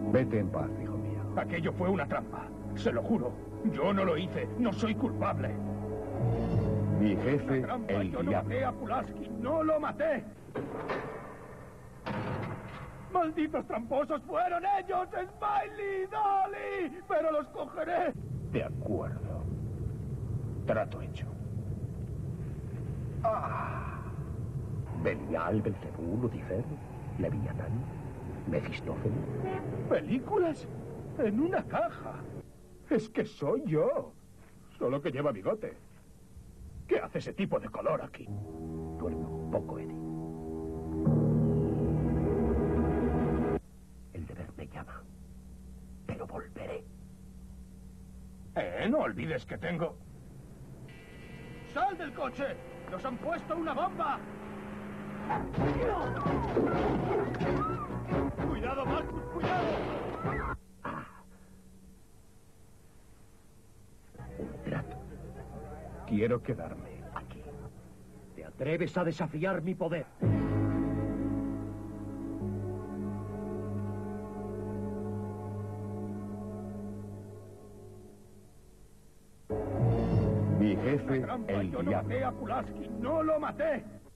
Vete en paz, hijo mío. Aquello fue una trampa. Se lo juro. Yo no lo hice. No soy culpable. Mi jefe, Trampa. el Yo no diablo. maté a Pulaski. ¡No lo maté! ¡Malditos tramposos! ¡Fueron ellos! ¡Smiley! ¡Dolly! ¡Pero los cogeré! De acuerdo. Trato hecho. Belial, Belcebú, Lucifer, Leviatán, Mefistófeles. ¿Películas? En una caja. Es que soy yo. Solo que lleva bigote. ¿Qué hace ese tipo de color aquí? Duerme un poco, Eddie. El deber me llama. Pero volveré. No olvides que tengo... ¡Sal del coche! ¡Nos han puesto una bomba! ¡Cuidado, Marcus! ¡Cuidado! Un trato. Quiero quedarme Aquí. ¿Te atreves a desafiar mi poder? Mi jefe, Trampa. el Yo no diablo. maté a Pulaski. ¡No lo maté!